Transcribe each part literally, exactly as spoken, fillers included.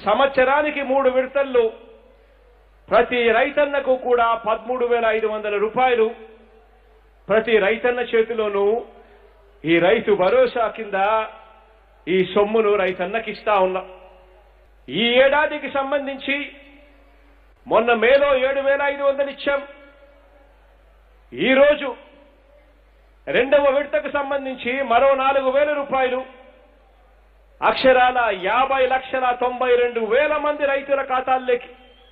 సంవత్సరానికి మూడు విడతల్లో ప్రతి రైతన్నకు కూడా పదమూడు వేల ఐదు వందల రూపాయలు ప్రతి రైతన్న చేతిలోనూ ఈ రైతు భరోసా కింద ఈ సొమ్మును రైతన్నకి ఇస్తా ఉన్నాం. ఈ ఏడాదికి సంబంధించి మొన్న మేలో ఏడు వేల ఐదు వందలు ఇచ్చాం. ఈరోజు రెండవ విడతకు సంబంధించి మరో నాలుగు వేల రూపాయలు అక్షరాల యాభై లక్షల తొంభై రెండు వేల మంది రైతుల ఖాతాల్లోకి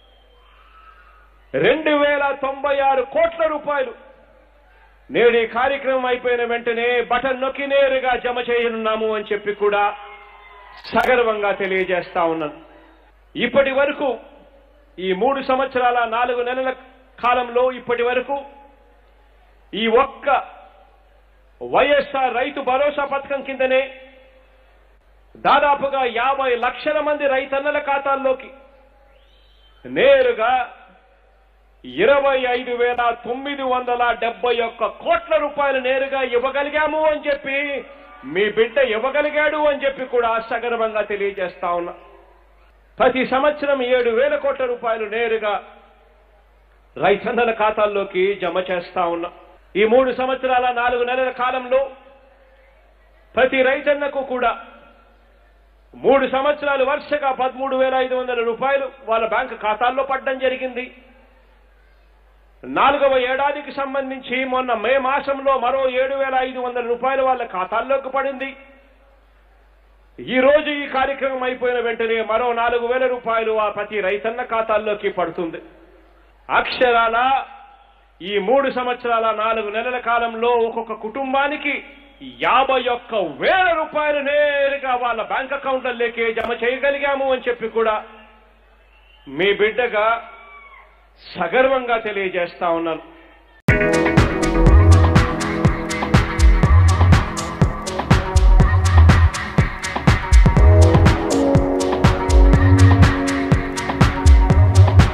రెండు వేల తొంభై ఆరు కోట్ల రూపాయలు నేడు ఈ కార్యక్రమం అయిపోయిన వెంటనే బటన్ నొక్కి నేరుగా జమ చేయనున్నాము అని చెప్పి కూడా సగర్వంగా తెలియజేస్తా ఉన్నాను. ఇప్పటి వరకు ఈ మూడు సంవత్సరాల నాలుగు నెలల కాలంలో ఇప్పటి వరకు ఈ ఒక్క వైఎస్ఆర్ రైతు భరోసా పథకం కిందనే దాదాపుగా యాభై లక్షల మంది రైతన్నల ఖాతాల్లోకి నేరుగా ఇరవై ఐదు వేల తొమ్మిది వందల డెబ్బై ఒక్క కోట్ల రూపాయలు నేరుగా ఇవ్వగలిగాము అని చెప్పి మీ బిడ్డ ఇవ్వగలిగాడు అని చెప్పి కూడా సగర్వంగా తెలియజేస్తా ఉన్నా. ప్రతి సంవత్సరం ఏడు వేల కోట్ల రూపాయలు నేరుగా రైతన్నల ఖాతాల్లోకి జమ చేస్తా ఉన్నా. ఈ మూడు సంవత్సరాల నాలుగు నెలల కాలంలో ప్రతి రైతన్నకు కూడా మూడు సంవత్సరాలు వరుసగా పదమూడు వేల ఐదు వందల రూపాయలు వాళ్ళ బ్యాంకు ఖాతాల్లో పడడం జరిగింది. నాలుగవ ఏడాదికి సంబంధించి మొన్న మే మాసంలో మరో ఏడు వేల ఐదు వందల రూపాయలు వాళ్ళ ఖాతాల్లోకి పడింది. ఈ రోజు ఈ కార్యక్రమం అయిపోయిన వెంటనే మరో నాలుగు వేల రూపాయలు ఆ ప్రతి రైతన్న ఖాతాల్లోకి పడుతుంది. అక్షరాల ఈ మూడు సంవత్సరాల నాలుగు నెలల కాలంలో ఒక్కొక్క కుటుంబానికి యాభై ఒక్క వేల రూపాయలు నేరుగా వాళ్ళ బ్యాంక్ అకౌంట్లలోకి జమ చేయగలిగాము అని చెప్పి కూడా మీ బిడ్డగా సగర్వంగా తెలియజేస్తా ఉన్నాను.